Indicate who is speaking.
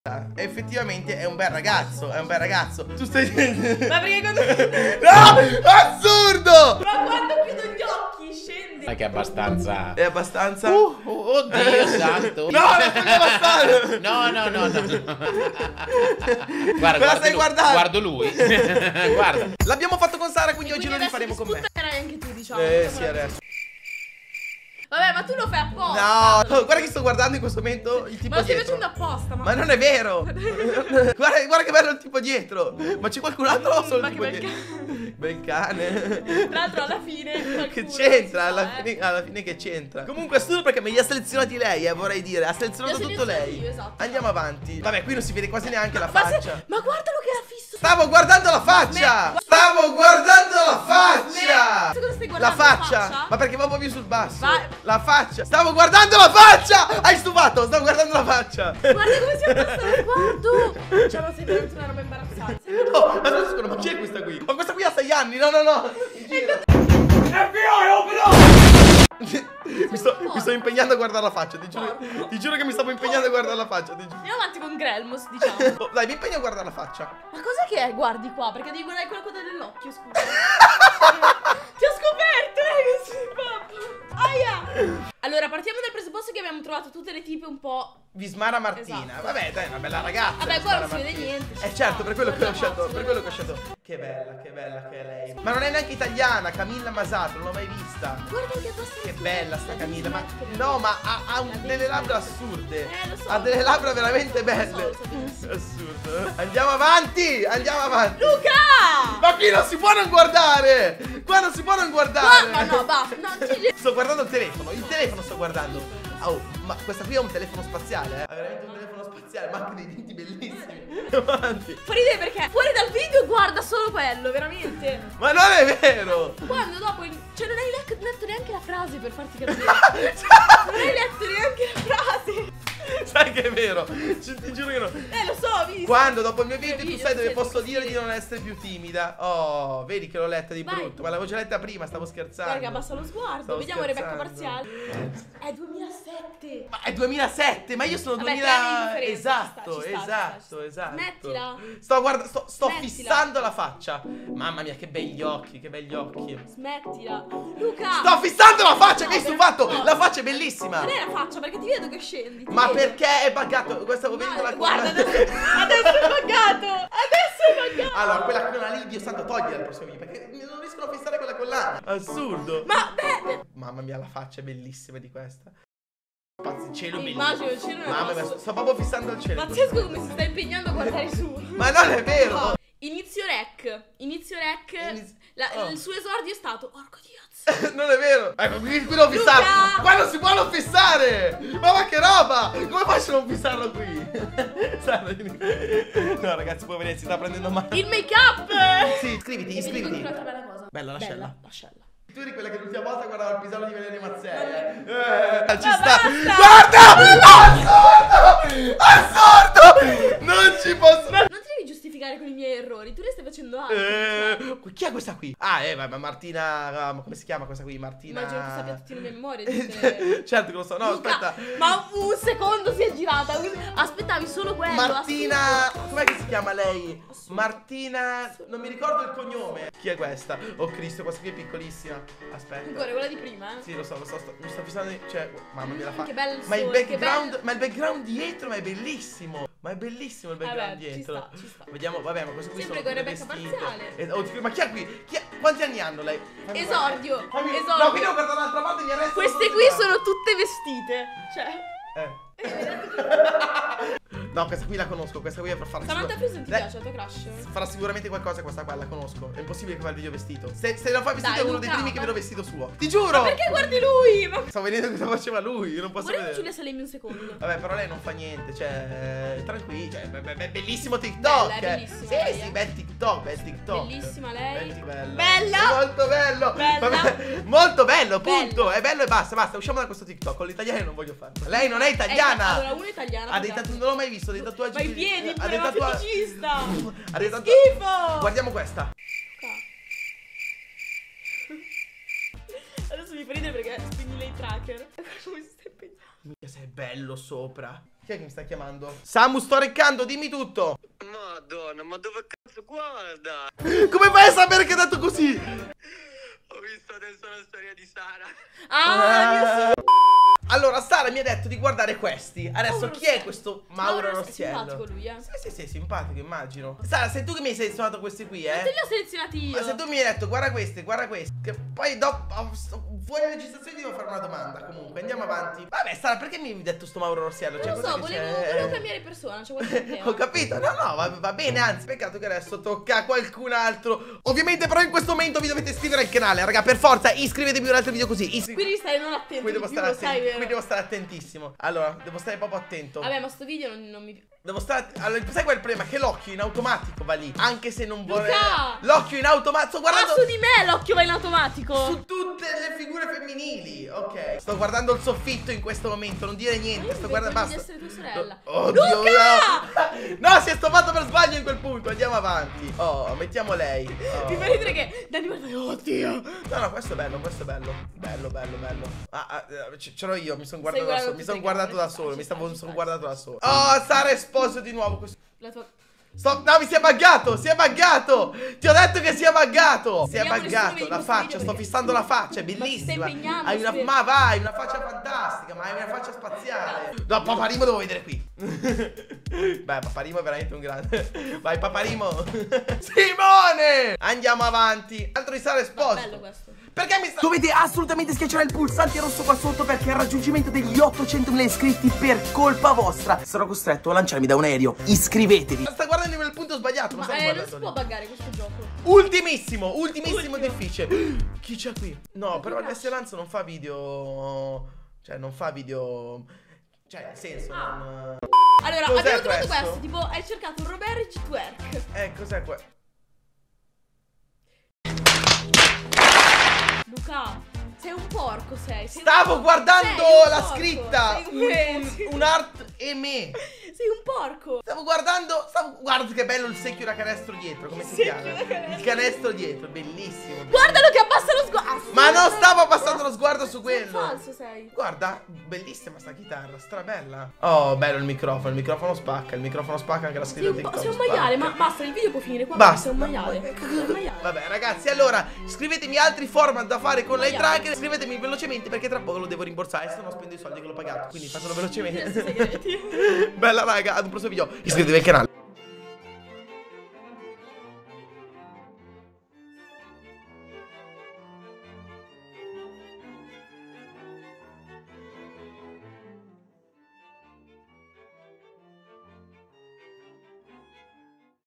Speaker 1: Effettivamente è un bel ragazzo, è un bel ragazzo. Tu stai dicendo...
Speaker 2: Ma perché quando...
Speaker 1: No! Assurdo!
Speaker 2: Ma quando chiudo gli occhi scende.
Speaker 3: Ma che è abbastanza...
Speaker 1: È abbastanza...
Speaker 3: Oddio santo.
Speaker 1: No, non sono abbastanza!
Speaker 3: No. Guarda,
Speaker 1: Me la stai guardando?
Speaker 3: Guardo lui. Guarda.
Speaker 1: L'abbiamo fatto con Sara, quindi oggi lo
Speaker 2: adesso
Speaker 1: rifaremo con me.
Speaker 2: disputerai anche tu, diciamo.
Speaker 1: Sì, adesso.
Speaker 2: Vabbè, ma tu lo fai apposta.
Speaker 1: No, guarda che sto guardando in questo momento il tipo
Speaker 2: Ma lo stai
Speaker 1: dietro.
Speaker 2: facendo apposta,
Speaker 1: Ma non è vero. guarda che bello il tipo dietro. Ma c'è qualcun altro o solo
Speaker 2: Ma
Speaker 1: il
Speaker 2: che
Speaker 1: tipo
Speaker 2: bel
Speaker 1: dietro? Bel cane.
Speaker 2: Tra l'altro alla fine
Speaker 1: Che c'entra? Alla fine che c'entra? Comunque è assurdo perché me li ha selezionati lei, vorrei dire. Ha selezionato
Speaker 2: Li ho
Speaker 1: tutto
Speaker 2: selezionati
Speaker 1: lei.
Speaker 2: io, esatto.
Speaker 1: Andiamo avanti. Vabbè, qui non si vede quasi neanche la
Speaker 2: Ma
Speaker 1: faccia.
Speaker 2: ma guardalo che era fisso.
Speaker 1: Stavo guardando la faccia. Stavo guardando la faccia.
Speaker 2: Cosa stai
Speaker 1: La
Speaker 2: guardando?
Speaker 1: faccia. Ma perché va un po' più sul basso?
Speaker 2: Vai.
Speaker 1: La faccia. Stavo guardando la faccia. Hai stufato. Stavo guardando la faccia.
Speaker 2: Guarda come si abbassa lo sguardo. Cioè, ma sei veramente una roba imbarazzante.
Speaker 1: Oh, aspetta, ma chi è questa qui? Ma questa qui ha 6 anni. No. Mi sto impegnando a guardare la faccia, ti giuro che mi stavo impegnando a guardare la faccia, ti giuro.
Speaker 2: Andiamo avanti con Grelmos, diciamo.
Speaker 1: Oh, dai, mi impegno a guardare la faccia.
Speaker 2: Ma cos'è che è? Guardi qua, perché devi guardare quella coda dell'occhio, scusa. Ti ho scoperto, che si fa. Aia. Allora, partiamo dal presupposto che abbiamo trovato tutte le tipe un po'...
Speaker 1: Vismara Martina.
Speaker 2: Esatto.
Speaker 1: Vabbè, dai, è una bella ragazza.
Speaker 2: Vabbè, qua
Speaker 1: Vismara
Speaker 2: non si vede
Speaker 1: Martina.
Speaker 2: niente.
Speaker 1: Certo, per quello che ho scelto.
Speaker 2: Guarda,
Speaker 1: Per quello che ho scelto. Che bella che è lei. Ma non è neanche italiana, Camilla Masato, non l'ho mai vista.
Speaker 2: Guarda che abbastanza.
Speaker 1: Che bella sta Camilla. Ma
Speaker 2: smettere.
Speaker 1: no, ma ha delle labbra assurde.
Speaker 2: Lo so.
Speaker 1: Ha delle labbra veramente belle.
Speaker 2: Lo so benissimo.
Speaker 1: Assurdo. Andiamo avanti.
Speaker 2: Luca!
Speaker 1: Ma qui non si può non guardare. Qua non si può non guardare.
Speaker 2: Ma no, basta. No,
Speaker 1: sto guardando il telefono sto guardando. Oh, ma questa qui è un telefono spaziale, È veramente un telefono spaziale, ma anche dei denti bellissimi. Avanti.
Speaker 2: Fuori idea perché fuori dal video guarda solo quello, veramente.
Speaker 1: Ma non è vero.
Speaker 2: Quando dopo, cioè non hai letto neanche la frase per farti capire. Non hai letto neanche la frase.
Speaker 1: Sai che è vero. Ti giuro che no.
Speaker 2: Lo so, visto.
Speaker 1: Quando dopo il mio video tu
Speaker 2: Video,
Speaker 1: sai dove
Speaker 2: sì,
Speaker 1: posso
Speaker 2: sì.
Speaker 1: dire di non essere più timida. Oh, vedi che l'ho letta di
Speaker 2: Vai.
Speaker 1: brutto. Ma l'avevo già letta prima, stavo scherzando.
Speaker 2: Guarda che abbassa lo sguardo.
Speaker 1: Stavo
Speaker 2: Vediamo Rebecca
Speaker 1: scherzando.
Speaker 2: Parziale. È 2007.
Speaker 1: Ma è 2007, ma io sono
Speaker 2: Vabbè,
Speaker 1: 2000.
Speaker 2: 3 anni di differenza,
Speaker 1: Esatto,
Speaker 2: ci sta.
Speaker 1: esatto.
Speaker 2: Smettila.
Speaker 1: Sto
Speaker 2: Smettila.
Speaker 1: fissando la faccia. Mamma mia, che begli occhi, che begli occhi.
Speaker 2: Smettila. Luca.
Speaker 1: Sto fissando la faccia, mi hai
Speaker 2: No,
Speaker 1: stufato.
Speaker 2: no.
Speaker 1: La faccia è bellissima.
Speaker 2: Non è la faccia perché ti vedo che scendi. ti
Speaker 1: Ma
Speaker 2: vedo.
Speaker 1: perché è buggato? Stavo vedendo la
Speaker 2: Guarda,
Speaker 1: collana.
Speaker 2: adesso è buggato. Adesso è buggato.
Speaker 1: Allora, quella collana lì, Dio santo, togliela al prossimo video, perché non riescono a fissare quella collana. Assurdo.
Speaker 2: Ma beh,
Speaker 1: Mamma mia, la faccia è bellissima di questa. Pazzi, il cielo è
Speaker 2: immagino
Speaker 1: bellissimo.
Speaker 2: il cielo è
Speaker 1: Mamma mia,
Speaker 2: rosso.
Speaker 1: sto proprio fissando il cielo.
Speaker 2: Pazzesco come si sta impegnando a guardare su.
Speaker 1: Ma non è vero.
Speaker 2: No. Inizio rec.
Speaker 1: Oh.
Speaker 2: Il suo esordio è stato Orco Diaz.
Speaker 1: Non è vero. Ecco, qui l'ho fissato.
Speaker 2: Luca!
Speaker 1: Qua non si può non fissare. Ma che roba. Come faccio a non fissarlo qui? No, ragazzi, poi vedete, si sta prendendo male.
Speaker 2: Il make up.
Speaker 1: Sì, iscriviti.
Speaker 2: Un'altra bella cosa.
Speaker 1: Bella, lasciala.
Speaker 2: Lasciala.
Speaker 1: Tu eri quella che l'ultima volta guardava il pisello di Valeria Mazzei. Ci
Speaker 2: Ma
Speaker 1: sta.
Speaker 2: basta!
Speaker 1: Guarda! Assurdo! Non ci posso.
Speaker 2: Non ti devi giustificare con i miei errori. Tu ne stai facendo altro.
Speaker 1: Chi è questa qui? Ah, ma Martina. Come si chiama questa qui? Martina.
Speaker 2: Immagino che sappia tutti i memoria. Tutte...
Speaker 1: Certo che lo so. No,
Speaker 2: Luca,
Speaker 1: aspetta.
Speaker 2: ma un secondo si è girata. Aspettavi solo quello.
Speaker 1: Martina. Com'è che si chiama lei? Martina. Non mi ricordo il cognome. Chi è questa? Oh Cristo, questa qui è piccolissima. Aspetta.
Speaker 2: Ancora quella di prima, eh?
Speaker 1: Sì, lo so, mi sto fissando. Cioè, mamma mia, la fa.
Speaker 2: Che bello
Speaker 1: Ma il
Speaker 2: sole,
Speaker 1: background.
Speaker 2: che
Speaker 1: Ma il background dietro, ma è bellissimo. Ma è bellissimo il background dietro.
Speaker 2: Ci sta.
Speaker 1: Vediamo, vabbè, ma questo qui
Speaker 2: Sempre
Speaker 1: sono
Speaker 2: con
Speaker 1: tutte
Speaker 2: Rebecca
Speaker 1: vestite.
Speaker 2: Parziale.
Speaker 1: Ma chi è qui? Quanti anni hanno lei?
Speaker 2: Esordio.
Speaker 1: No, qui
Speaker 2: Esordio.
Speaker 1: devo guardare dall'altra parte, mi arresto.
Speaker 2: Queste qui sono tutte vestite. Cioè.
Speaker 1: No, questa qui la conosco, questa qui è per fare.
Speaker 2: Samantha Friesen ti piace, la tua crush?
Speaker 1: Farà sicuramente qualcosa questa qua, la conosco. È impossibile che fa il video vestito. Se lo fa vestito
Speaker 2: Dai,
Speaker 1: è uno dei
Speaker 2: Luca,
Speaker 1: primi che
Speaker 2: ma-
Speaker 1: vedo vestito suo. Ti giuro!
Speaker 2: Ma perché guardi lui? Ma...
Speaker 1: Stavo vedendo cosa faceva lui, io non posso
Speaker 2: Guarda
Speaker 1: vedere.
Speaker 2: Giulia Salemi un secondo.
Speaker 1: Vabbè, però lei non fa niente, cioè, tranquillo, cioè, bellissimo TikTok.
Speaker 2: Bella, è bellissima
Speaker 1: Sì,
Speaker 2: lei,
Speaker 1: sì, bel TikTok, bel TikTok.
Speaker 2: Bellissima lei.
Speaker 1: Bella.
Speaker 2: Bella.
Speaker 1: Molto bello.
Speaker 2: Bella.
Speaker 1: Vabbè, molto bello, punto.
Speaker 2: Bella.
Speaker 1: È bello e basta, usciamo da questo TikTok. Con l'italiano non voglio farlo. Lei non è italiana.
Speaker 2: Allora, uno è italiano.
Speaker 1: Ha dei tatuaggi, non l'ho mai visto, dei tatuaggi.
Speaker 2: Ma i piedi,
Speaker 1: ha
Speaker 2: pure
Speaker 1: dei
Speaker 2: ma
Speaker 1: tatuaggi.
Speaker 2: feticista.
Speaker 1: Ha dei tatuaggi.
Speaker 2: Schifo.
Speaker 1: Guardiamo questa.
Speaker 2: Adesso mi fa ridere perché spegni lei tracker. Come si sta impegnando?
Speaker 1: Minchia, sei bello sopra. Chi è che mi sta chiamando? Samu, sto reccando, dimmi tutto.
Speaker 4: Madonna, ma dove cazzo guarda?
Speaker 1: Come fai a sapere che è dato così?
Speaker 4: Ho visto adesso la storia di Sara.
Speaker 2: Ah,
Speaker 1: Allora, Sara mi ha detto di guardare questi. Adesso
Speaker 2: Mauro
Speaker 1: chi è
Speaker 2: Rossiello.
Speaker 1: questo Mauro
Speaker 2: È
Speaker 1: Rossiello?
Speaker 2: simpatico lui,
Speaker 1: Sì, simpatico, immagino. Sara, sei tu che mi hai selezionato questi qui,
Speaker 2: Te li ho selezionati io.
Speaker 1: Ma se tu mi hai detto guarda questi, che poi dopo fuori registrazione ti devo fare una domanda. Comunque, andiamo avanti. Vabbè, Sara, perché mi hai detto sto Mauro Rossiello?
Speaker 2: Non lo so, volevo cambiare persona, c'è qualche problema.
Speaker 1: Ho capito, no, va bene, anzi, peccato che adesso tocca a qualcun altro. Ovviamente, però, in questo momento vi dovete iscrivere al canale, raga, per forza, iscrivetevi a un altro video così.
Speaker 2: Quindi stai non attento.
Speaker 1: Qui devo
Speaker 2: di
Speaker 1: stare
Speaker 2: più, lo sai,
Speaker 1: attento.
Speaker 2: vero?
Speaker 1: Qui devo stare attentissimo. Allora, devo stare proprio attento.
Speaker 2: Vabbè, ma sto video non mi...
Speaker 1: Devo stare. Allora, sai qual è il problema? Che l'occhio in automatico va lì. Anche se non vuole.
Speaker 2: Luca!
Speaker 1: L'occhio in automatico. Sto guardando.
Speaker 2: Ah, su di me l'occhio va in automatico.
Speaker 1: Su tutte le figure femminili. Ok. Sto guardando il soffitto in questo momento. Non dire niente. Sto guardando. Basta.
Speaker 2: Di essere tua sorella.
Speaker 1: Oddio.
Speaker 2: Luca!
Speaker 1: No, si è stoppato per sbaglio in quel punto. Andiamo avanti. Oh, mettiamo lei. Oh.
Speaker 2: Mi fa ridere che Dani mi fa, oddio.
Speaker 1: No, questo è bello, questo è bello. Bello. Ce l'ho io, mi sono guardato da
Speaker 2: guardando
Speaker 1: solo. Mi sono
Speaker 2: tutte le
Speaker 1: guardato
Speaker 2: camere,
Speaker 1: da solo.
Speaker 2: ci sta,
Speaker 1: Mi sono
Speaker 2: ci
Speaker 1: guardato
Speaker 2: sta.
Speaker 1: da solo. Oh, Sara è sposo di nuovo.
Speaker 2: La tua...
Speaker 1: No, mi si è buggato, si è buggato. Ti ho detto che si è buggato. Si è
Speaker 2: Speriamo nessuno
Speaker 1: buggato,
Speaker 2: vedi
Speaker 1: la
Speaker 2: questo
Speaker 1: faccia,
Speaker 2: video
Speaker 1: sto
Speaker 2: perché-
Speaker 1: fissando la faccia, è
Speaker 2: Ma ti
Speaker 1: bellissima.
Speaker 2: stai impegnando,
Speaker 1: Hai una,
Speaker 2: spero.
Speaker 1: ma vai, una faccia fantastica, ma hai una faccia spaziale. No, Paparimo devo vedere qui. Beh, Paparimo è veramente un grande. Vai, Paparimo. Simone! Andiamo avanti. Altro di Sara è sposo.
Speaker 2: Bello questo.
Speaker 1: Perché mi sta...
Speaker 5: Dovete assolutamente schiacciare il pulsante rosso qua sotto perché il raggiungimento degli 800.000 iscritti per colpa vostra sarò costretto a lanciarmi da un aereo. Iscrivetevi.
Speaker 1: Sta guardando nel punto sbagliato.
Speaker 2: Ma
Speaker 1: stavo
Speaker 2: non
Speaker 1: guardando
Speaker 2: si può
Speaker 1: lì.
Speaker 2: buggare questo gioco.
Speaker 1: Ultimissimo
Speaker 2: Ultimo.
Speaker 1: difficile. Chi c'è qui? No, però il
Speaker 2: Crash.
Speaker 1: Vesselanzo non fa video. Cioè, non fa video. Cioè, nel senso,
Speaker 2: Ah.
Speaker 1: non.
Speaker 2: Allora,
Speaker 1: Cos'è
Speaker 2: abbiamo trovato
Speaker 1: questo?
Speaker 2: questo. Tipo, hai cercato un Roberge twerk.
Speaker 1: Cos'è qua?
Speaker 2: Luca, sei un porco, sei un
Speaker 1: Stavo
Speaker 2: porco.
Speaker 1: guardando
Speaker 2: Sei un
Speaker 1: la
Speaker 2: porco.
Speaker 1: scritta.
Speaker 2: Sei
Speaker 1: Un art e me.
Speaker 2: Sei un porco.
Speaker 1: Stavo guardando. Guarda che bello il secchio da canestro dietro. Come si
Speaker 2: Secchio
Speaker 1: chiama?
Speaker 2: da canestro.
Speaker 1: Il canestro dietro, bellissimo.
Speaker 2: Guardalo che abbassa lo sguardo.
Speaker 1: Ma non stavo abbassando lo sguardo su
Speaker 2: Sei
Speaker 1: quello.
Speaker 2: falso sei.
Speaker 1: Guarda, bellissima sta chitarra, strabella. Oh, bello il microfono spacca anche la
Speaker 2: Sei
Speaker 1: scritta
Speaker 2: un,
Speaker 1: TikTok.
Speaker 2: sei un
Speaker 1: spacca.
Speaker 2: maiale, ma basta, il video può finire qua.
Speaker 1: Basta.
Speaker 2: Sei un maiale. Sei un maiale.
Speaker 1: Vabbè ragazzi, allora scrivetemi altri format da fare con Light
Speaker 2: Maiale.
Speaker 1: Tracker. Scrivetemi velocemente perché tra poco lo devo rimborsare, se no spendo i soldi che l'ho pagato. Quindi fatelo
Speaker 2: Questi
Speaker 1: velocemente.
Speaker 2: segreti.
Speaker 1: Bella raga, ad un prossimo video. Iscrivetevi al canale.